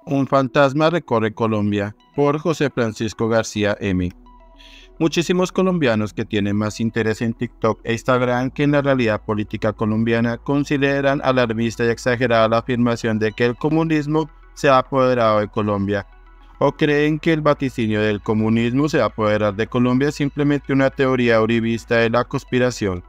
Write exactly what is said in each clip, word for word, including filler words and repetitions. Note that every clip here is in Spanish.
Un fantasma recorre Colombia, por José Francisco García M. Muchísimos colombianos que tienen más interés en TikTok e Instagram que en la realidad política colombiana consideran alarmista y exagerada la afirmación de que el comunismo se ha apoderado de Colombia, o creen que el vaticinio del comunismo se va a apoderar de Colombia es simplemente una teoría uribista de la conspiración.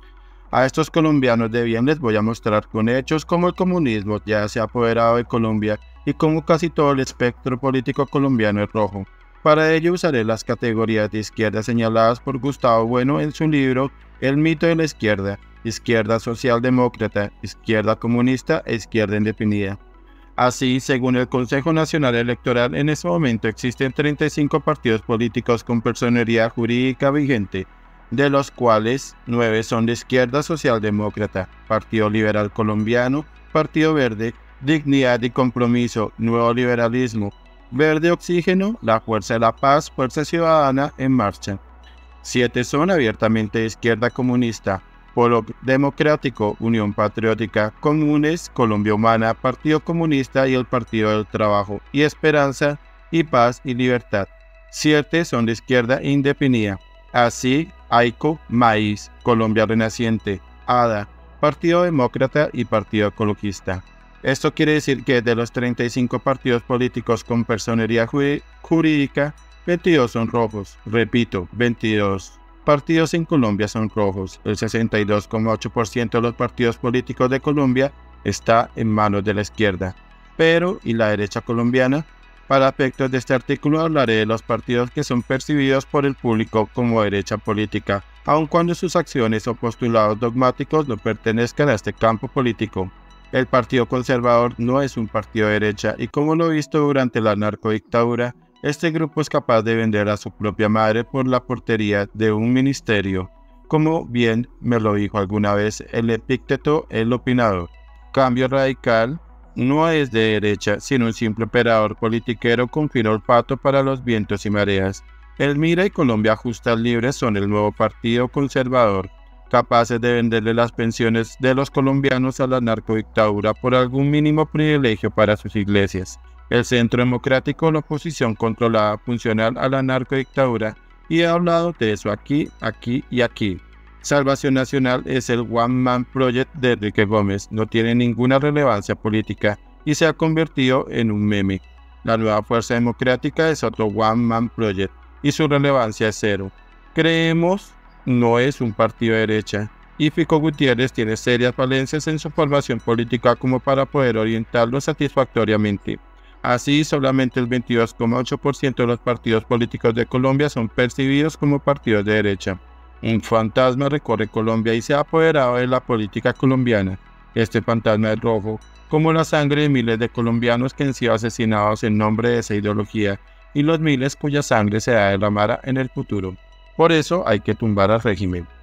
A estos colombianos de bien les voy a mostrar con hechos cómo el comunismo ya se ha apoderado de Colombia y cómo casi todo el espectro político colombiano es rojo. Para ello usaré las categorías de izquierda señaladas por Gustavo Bueno en su libro El mito de la izquierda, izquierda socialdemócrata, izquierda comunista e izquierda indefinida. Así, según el Consejo Nacional Electoral, en este momento existen treinta y cinco partidos políticos con personería jurídica vigente, de los cuales nueve son de izquierda socialdemócrata, Partido Liberal Colombiano, Partido Verde, Dignidad y Compromiso, Nuevo Liberalismo, Verde Oxígeno, La Fuerza de la Paz, Fuerza Ciudadana en Marcha. Siete son abiertamente de izquierda comunista, Polo Democrático, Unión Patriótica, Comunes, Colombia Humana, Partido Comunista y el Partido del Trabajo, y Esperanza y Paz y Libertad. Siete son de izquierda indefinida. Así, AICO, Maíz, Colombia Renaciente, ADA, Partido Demócrata y Partido Ecologista. Esto quiere decir que de los treinta y cinco partidos políticos con personería jurídica, veintidós son rojos. Repito, veintidós partidos en Colombia son rojos. El sesenta y dos coma ocho por ciento de los partidos políticos de Colombia está en manos de la izquierda. Pero, ¿y la derecha colombiana? Para efectos de este artículo hablaré de los partidos que son percibidos por el público como derecha política, aun cuando sus acciones o postulados dogmáticos no pertenezcan a este campo político. El Partido Conservador no es un partido de derecha y, como lo he visto durante la narcodictadura, este grupo es capaz de vender a su propia madre por la portería de un ministerio, como bien me lo dijo alguna vez el epícteto El Opinador. Cambio Radical no es de derecha, sino un simple operador politiquero con fino olfato para los vientos y mareas. El Mira y Colombia Justas Libres son el nuevo partido conservador, capaces de venderle las pensiones de los colombianos a la narcodictadura por algún mínimo privilegio para sus iglesias. El Centro Democrático, la oposición controlada funcional a la narcodictadura, y he hablado de eso aquí, aquí y aquí. Salvación Nacional es el One Man Project de Enrique Gómez, no tiene ninguna relevancia política y se ha convertido en un meme. La Nueva Fuerza Democrática es otro One Man Project y su relevancia es cero. Creemos no es un partido de derecha, y Fico Gutiérrez tiene serias falencias en su formación política como para poder orientarlo satisfactoriamente. Así, solamente el veintidós coma ocho por ciento de los partidos políticos de Colombia son percibidos como partidos de derecha. Un fantasma recorre Colombia y se ha apoderado de la política colombiana. Este fantasma es rojo, como la sangre de miles de colombianos que han sido asesinados en nombre de esa ideología, y los miles cuya sangre se ha derramara en el futuro. Por eso hay que tumbar al régimen.